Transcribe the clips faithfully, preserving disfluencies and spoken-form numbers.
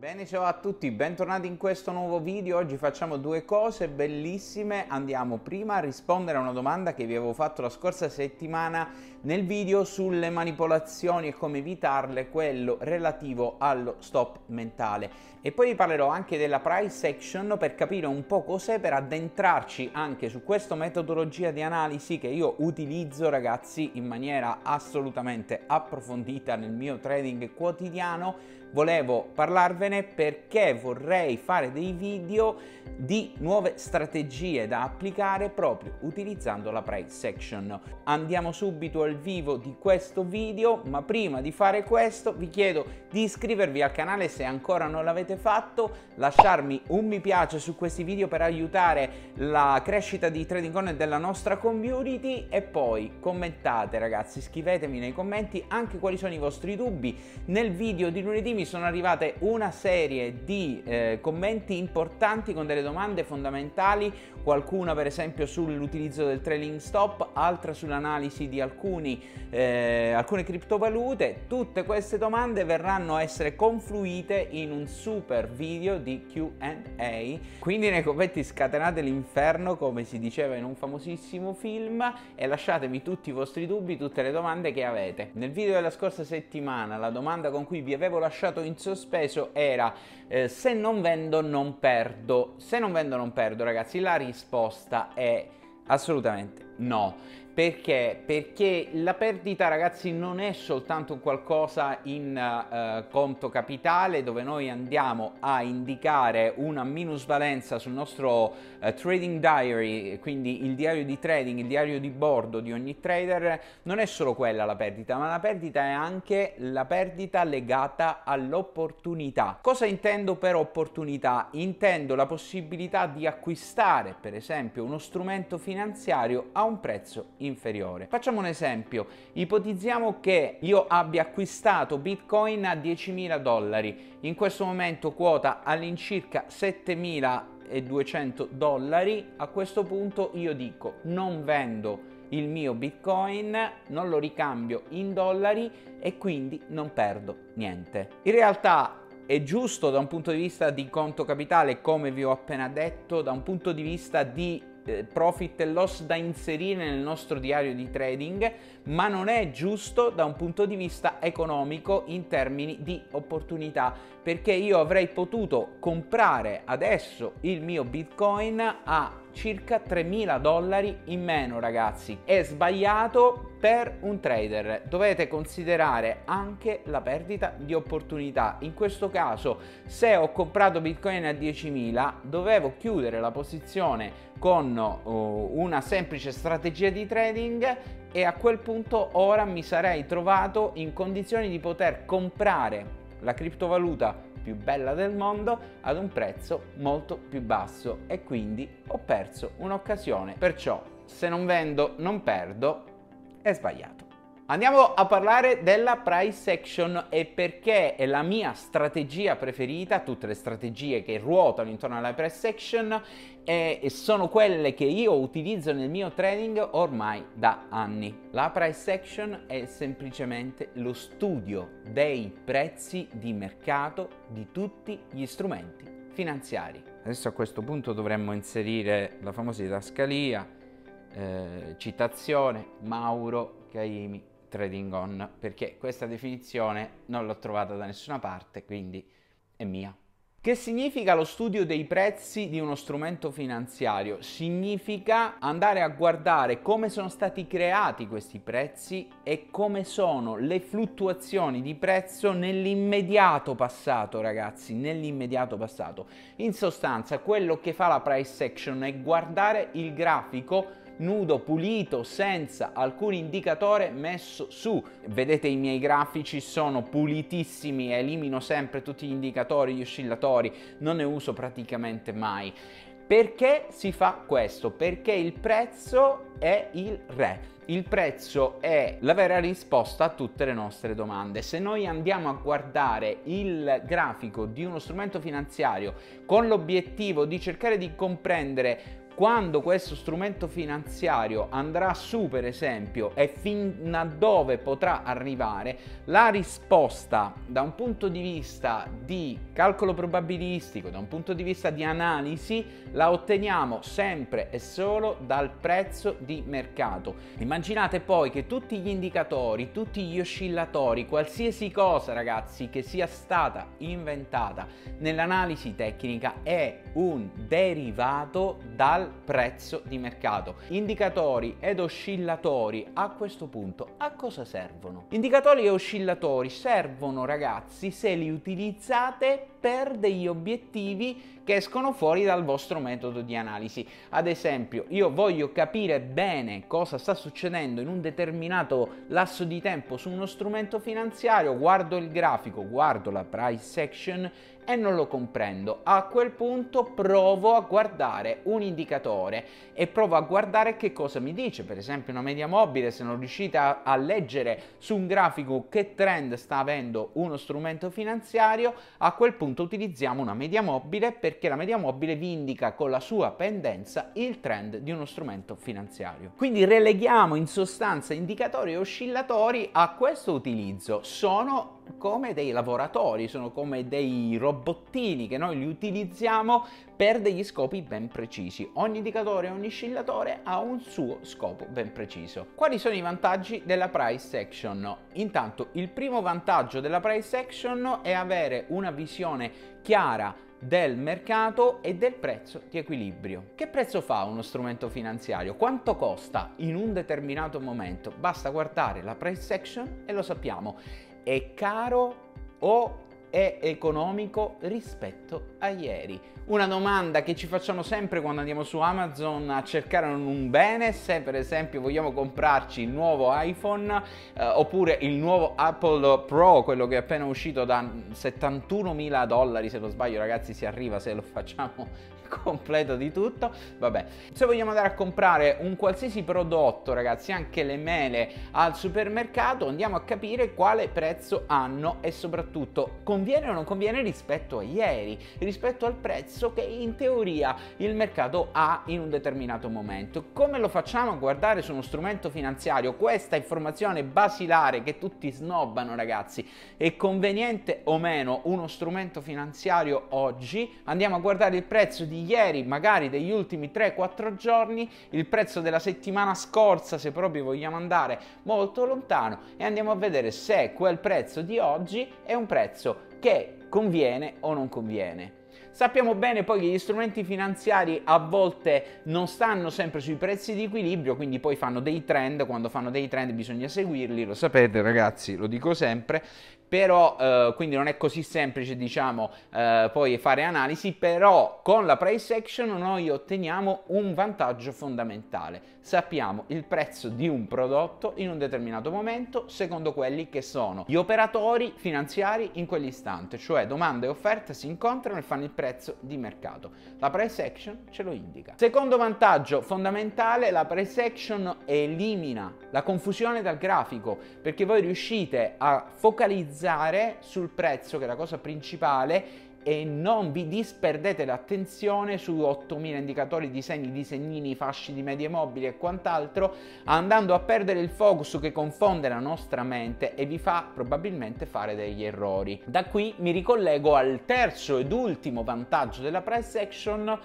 Bene, ciao a tutti, bentornati in questo nuovo video. Oggi facciamo due cose bellissime. Andiamo prima a rispondere a una domanda che vi avevo fatto la scorsa settimana nel video sulle manipolazioni e come evitarle, quello relativo allo stop mentale. E poi vi parlerò anche della price action per capire un po' cos'è, per addentrarci anche su questa metodologia di analisi che io utilizzo, ragazzi, in maniera assolutamente approfondita nel mio trading quotidiano. Volevo parlarvene perché vorrei fare dei video di nuove strategie da applicare proprio utilizzando la price action. Andiamo subito al vivo di questo video, ma prima di fare questo vi chiedo di iscrivervi al canale se ancora non l'avete fatto, lasciarmi un mi piace su questi video per aiutare la crescita di Trading On e della nostra community, e poi commentate, ragazzi, scrivetemi nei commenti anche quali sono i vostri dubbi. Nel video di lunedì mi sono arrivate una serie di eh, commenti importanti con delle domande fondamentali, qualcuna per esempio sull'utilizzo del trailing stop, altra sull'analisi di alcuni, eh, alcune criptovalute. Tutte queste domande verranno a essere confluite in un super video di Q and A, quindi nei commenti scatenate l'inferno, come si diceva in un famosissimo film, e lasciatemi tutti i vostri dubbi, tutte le domande che avete. Nel video della scorsa settimana la domanda con cui vi avevo lasciato in sospeso era eh, se non vendo non perdo. Se non vendo non perdo, ragazzi, la risposta è assolutamente no. Perché? Perché la perdita, ragazzi, non è soltanto qualcosa in uh, conto capitale, dove noi andiamo a indicare una minusvalenza sul nostro uh, trading diary, quindi il diario di trading, il diario di bordo di ogni trader. Non è solo quella la perdita, ma la perdita è anche la perdita legata all'opportunità. Cosa intendo per opportunità? Intendo la possibilità di acquistare, per esempio, uno strumento finanziario a un prezzo inferiore. Facciamo un esempio: ipotizziamo che io abbia acquistato Bitcoin a diecimila dollari, in questo momento quota all'incirca settemiladuecento dollari. A questo punto io dico: non vendo il mio Bitcoin, non lo ricambio in dollari e quindi non perdo niente. In realtà è giusto da un punto di vista di conto capitale, come vi ho appena detto, da un punto di vista di profit e loss da inserire nel nostro diario di trading, ma non è giusto da un punto di vista economico in termini di opportunità, perché io avrei potuto comprare adesso il mio Bitcoin a circa tremila dollari in meno, ragazzi. È sbagliato per un trader. Dovete considerare anche la perdita di opportunità. In questo caso, se ho comprato Bitcoin a diecimila, dovevo chiudere la posizione con uh, una semplice strategia di trading, e a quel punto ora mi sarei trovato in condizioni di poter comprare la criptovaluta più bella del mondo ad un prezzo molto più basso, e quindi ho perso un'occasione. Perciò, se non vendo non perdo, è sbagliato. Andiamo a parlare della price action e perché è la mia strategia preferita. Tutte le strategie che ruotano intorno alla price action e sono quelle che io utilizzo nel mio trading ormai da anni. La price action è semplicemente lo studio dei prezzi di mercato di tutti gli strumenti finanziari. Adesso a questo punto dovremmo inserire la famosa didascalia, eh, citazione Mauro Caimi Trading On, perché questa definizione non l'ho trovata da nessuna parte, quindi è mia. Che significa lo studio dei prezzi di uno strumento finanziario? Significa andare a guardare come sono stati creati questi prezzi e come sono le fluttuazioni di prezzo nell'immediato passato, ragazzi, nell'immediato passato. In sostanza, quello che fa la price action è guardare il grafico nudo, pulito, senza alcun indicatore messo su. Vedete, i miei grafici sono pulitissimi, elimino sempre tutti gli indicatori, gli oscillatori, non ne uso praticamente mai. Perché si fa questo? Perché il prezzo è il re. Il prezzo è la vera risposta a tutte le nostre domande. Se noi andiamo a guardare il grafico di uno strumento finanziario con l'obiettivo di cercare di comprendere quando questo strumento finanziario andrà su, per esempio, e fin a dove potrà arrivare, la risposta da un punto di vista di calcolo probabilistico, da un punto di vista di analisi, la otteniamo sempre e solo dal prezzo di mercato. Immaginate poi che tutti gli indicatori, tutti gli oscillatori, qualsiasi cosa, ragazzi, che sia stata inventata nell'analisi tecnica è un derivato dal prezzo di mercato. Indicatori ed oscillatori a questo punto a cosa servono? Indicatori e oscillatori servono, ragazzi, se li utilizzate per degli obiettivi che escono fuori dal vostro metodo di analisi. Ad esempio, io voglio capire bene cosa sta succedendo in un determinato lasso di tempo su uno strumento finanziario, guardo il grafico, guardo la price action e non lo comprendo. A quel punto provo a guardare un indicatore e provo a guardare che cosa mi dice, per esempio una media mobile. Se non riuscite a, a leggere su un grafico che trend sta avendo uno strumento finanziario, a quel punto utilizziamo una media mobile, perché la media mobile vi indica con la sua pendenza il trend di uno strumento finanziario. Quindi releghiamo in sostanza indicatori e oscillatori a questo utilizzo. Sono come dei lavoratori, sono come dei robottini che noi li utilizziamo per degli scopi ben precisi. Ogni indicatore, ogni oscillatore ha un suo scopo ben preciso. Quali sono i vantaggi della price action? Intanto, il primo vantaggio della price action è avere una visione chiara del mercato e del prezzo di equilibrio. Che prezzo fa uno strumento finanziario? Quanto costa in un determinato momento? Basta guardare la price action e lo sappiamo. È caro o è economico rispetto a ieri? Una domanda che ci facciamo sempre quando andiamo su Amazon a cercare un bene, se per esempio vogliamo comprarci il nuovo iPhone eh, oppure il nuovo Apple Pro, quello che è appena uscito, da settantunomila dollari, se non sbaglio, ragazzi, si arriva se lo facciamo completo di tutto. Vabbè, se vogliamo andare a comprare un qualsiasi prodotto, ragazzi, anche le mele al supermercato, andiamo a capire quale prezzo hanno e soprattutto conviene o non conviene rispetto a ieri, rispetto al prezzo che in teoria il mercato ha in un determinato momento. Come lo facciamo a guardare su uno strumento finanziario questa informazione basilare che tutti snobbano, ragazzi? È conveniente o meno uno strumento finanziario oggi? Andiamo a guardare il prezzo di ieri, magari degli ultimi tre quattro giorni, il prezzo della settimana scorsa, se proprio vogliamo andare molto lontano, e andiamo a vedere se quel prezzo di oggi è un prezzo che conviene o non conviene. Sappiamo bene poi che gli strumenti finanziari a volte non stanno sempre sui prezzi di equilibrio, quindi poi fanno dei trend. Quando fanno dei trend bisogna seguirli, lo sapete, ragazzi, lo dico sempre. Però eh, quindi non è così semplice, diciamo, eh, poi fare analisi. Però con la price action noi otteniamo un vantaggio fondamentale: sappiamo il prezzo di un prodotto in un determinato momento secondo quelli che sono gli operatori finanziari in quell'istante, cioè domanda e offerta si incontrano e fanno il prezzo di mercato. La price action ce lo indica. Secondo vantaggio fondamentale: la price action elimina la confusione dal grafico, perché voi riuscite a focalizzare sul prezzo, che è la cosa principale, e non vi disperdete l'attenzione su ottomila indicatori, disegni, disegnini, fasci di medie mobili e quant'altro, andando a perdere il focus che confonde la nostra mente e vi fa probabilmente fare degli errori. Da qui mi ricollego al terzo ed ultimo vantaggio della price action.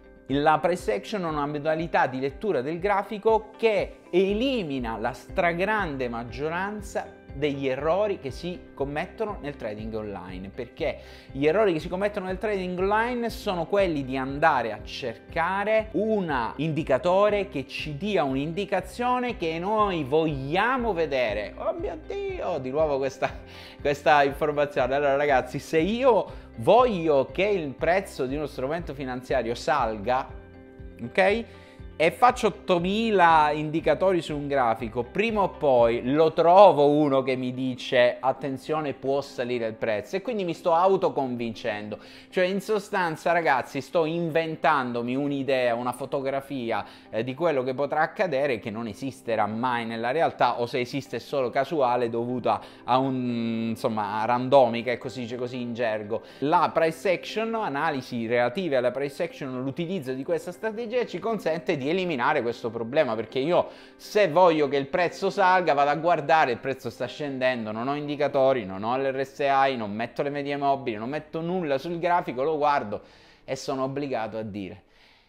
La price action è una modalità di lettura del grafico che elimina la stragrande maggioranza degli errori che si commettono nel trading online. Perché gli errori che si commettono nel trading online sono quelli di andare a cercare un indicatore che ci dia un'indicazione che noi vogliamo vedere. Oh mio Dio, di nuovo questa, questa informazione. Allora, ragazzi, se io voglio che il prezzo di uno strumento finanziario salga, ok? e faccio ottomila indicatori su un grafico, prima o poi lo trovo uno che mi dice attenzione, può salire il prezzo, e quindi mi sto autoconvincendo. Cioè, in sostanza, ragazzi, sto inventandomi un'idea, una fotografia eh, di quello che potrà accadere, che non esisterà mai nella realtà, o se esiste è solo casuale, dovuta a un, insomma, randomica, e così dice così in gergo. La price action, analisi relative alla price action, l'utilizzo di questa strategia ci consente di eliminare questo problema, perché io, se voglio che il prezzo salga, vado a guardare, il prezzo sta scendendo, non ho indicatori, non ho l'R S I, non metto le medie mobili, non metto nulla sul grafico, lo guardo e sono obbligato a dire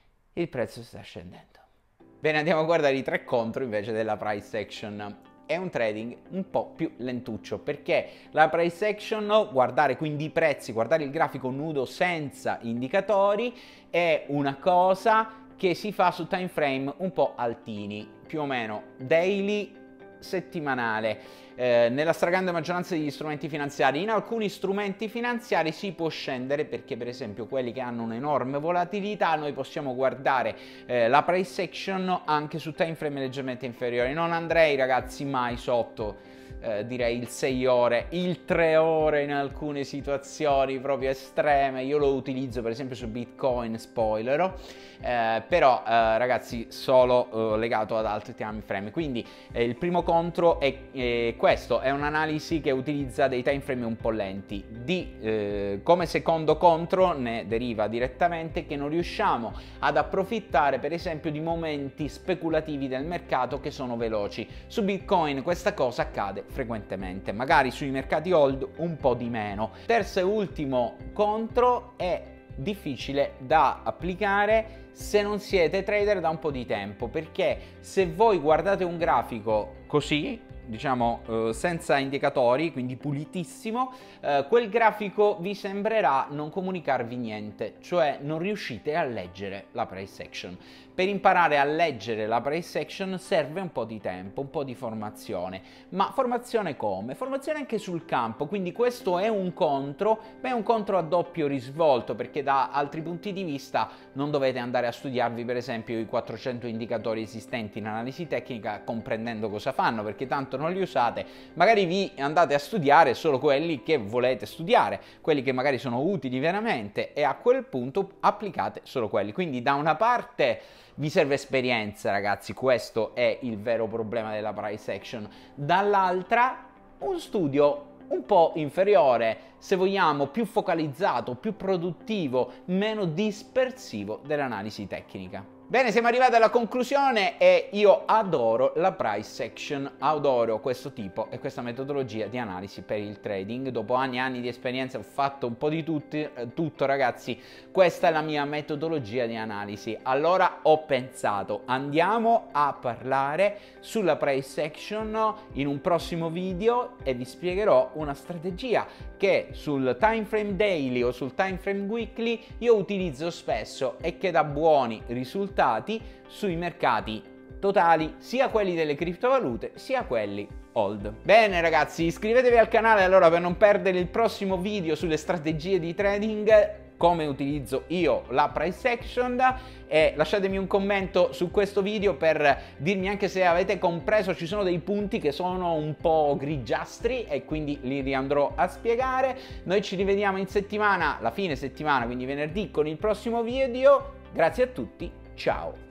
il prezzo sta scendendo. Bene, andiamo a guardare i tre contro invece della price action. È un trading un po' più lentuccio, perché la price action, guardare quindi i prezzi, guardare il grafico nudo senza indicatori, è una cosa che si fa su time frame un po' altini, più o meno daily, settimanale. Eh, nella stragrande maggioranza degli strumenti finanziari. In alcuni strumenti finanziari si può scendere, perché per esempio quelli che hanno un'enorme volatilità noi possiamo guardare eh, la price action anche su time frame leggermente inferiori. Non andrei, ragazzi, mai sotto Eh, direi il sei ore, il tre ore in alcune situazioni proprio estreme. Io lo utilizzo per esempio su Bitcoin, spoilerò, eh, però eh, ragazzi, solo eh, legato ad altri time frame. Quindi eh, il primo contro è eh, questo, è un'analisi che utilizza dei time frame un po' lenti. Di, eh, come secondo contro ne deriva direttamente che non riusciamo ad approfittare per esempio di momenti speculativi del mercato che sono veloci. Su Bitcoin questa cosa accade frequentemente, magari sui mercati hold un po' di meno. Terzo e ultimo contro, è difficile da applicare se non siete trader da un po' di tempo, perché se voi guardate un grafico così, diciamo eh, senza indicatori, quindi pulitissimo, eh, quel grafico vi sembrerà non comunicarvi niente, cioè non riuscite a leggere la price action. Per imparare a leggere la price action serve un po' di tempo, un po' di formazione. Ma formazione come? Formazione anche sul campo, quindi questo è un contro, ma è un contro a doppio risvolto, perché da altri punti di vista non dovete andare a studiarvi per esempio i quattrocento indicatori esistenti in analisi tecnica comprendendo cosa fanno, perché tanto non li usate. Magari vi andate a studiare solo quelli che volete studiare, quelli che magari sono utili veramente, e a quel punto applicate solo quelli. Quindi da una parte vi serve esperienza, ragazzi, questo è il vero problema della price action. Dall'altra un studio un po' inferiore, se vogliamo più focalizzato, più produttivo, meno dispersivo dell'analisi tecnica. Bene, siamo arrivati alla conclusione e io adoro la price action, adoro questo tipo e questa metodologia di analisi per il trading. Dopo anni e anni di esperienza ho fatto un po' di tutti, tutto, ragazzi, questa è la mia metodologia di analisi. Allora ho pensato, andiamo a parlare sulla price action in un prossimo video e vi spiegherò una strategia che sul time frame daily o sul time frame weekly io utilizzo spesso e che dà buoni risultati sui mercati totali, sia quelli delle criptovalute sia quelli hold. Bene, ragazzi, iscrivetevi al canale allora per non perdere il prossimo video sulle strategie di trading, come utilizzo io la price action, e lasciatemi un commento su questo video per dirmi anche se avete compreso. Ci sono dei punti che sono un po' grigiastri e quindi li riandrò a spiegare. Noi ci rivediamo in settimana, la fine settimana, quindi venerdì, con il prossimo video. Grazie a tutti, ciao!